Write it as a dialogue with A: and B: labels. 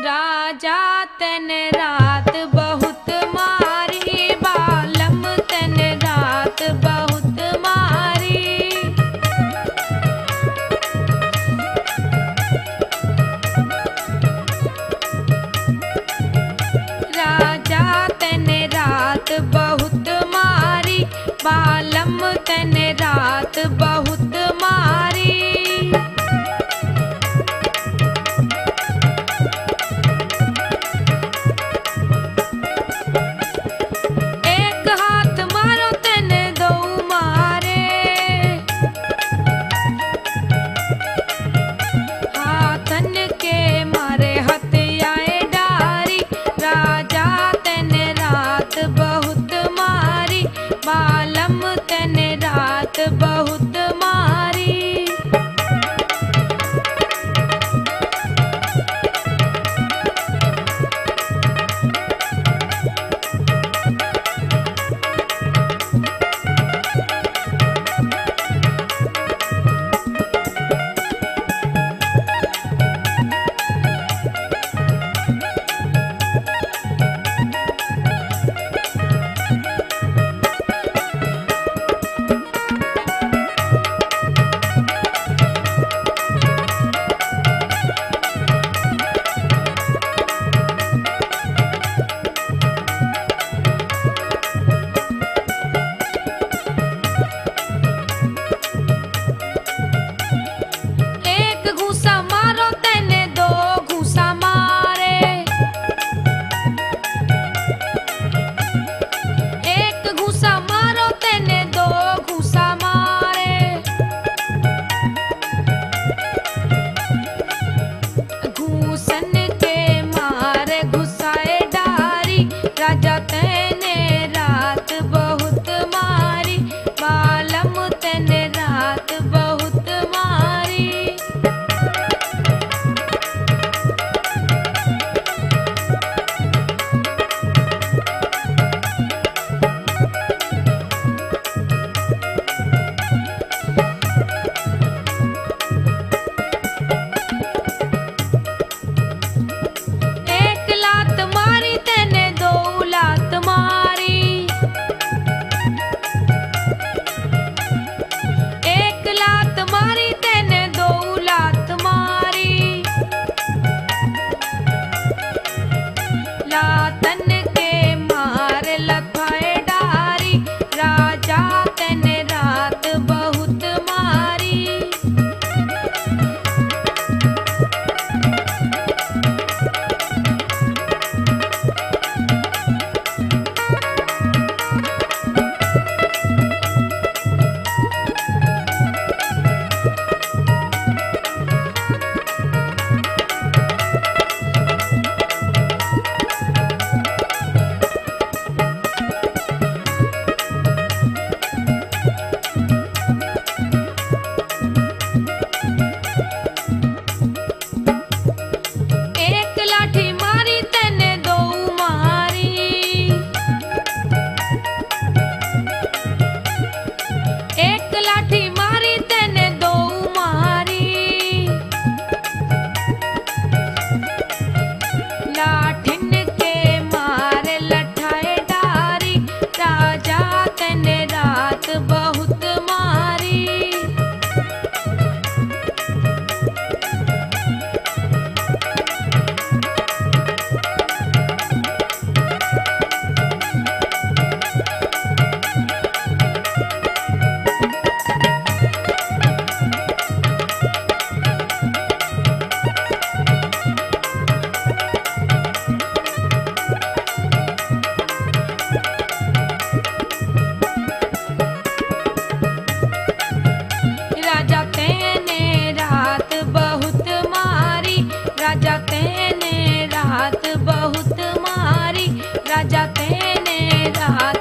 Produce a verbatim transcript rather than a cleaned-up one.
A: राजा तन रात बहुत मारी, बालम तन रात बहुत मारी। राजा तन रात बहुत मारी, बालम तन रात बहुत मारी। बालम तन रात बहुत मारी। राजा तने रात बहुत मारी, बालम तन रात बहुत मारी। एक लात मारी तने दो लात मारी, एक लात मारी तने दो लात मारी। लातन के मार लखाए डारी, राजा तन रात बहुत मारी। लाठिन के मार लठाए डारी, राजा तन रात बहुत मारी। राजा तने रात बहुत मारी, राजा तने रात बहुत मारी, राजा तने रात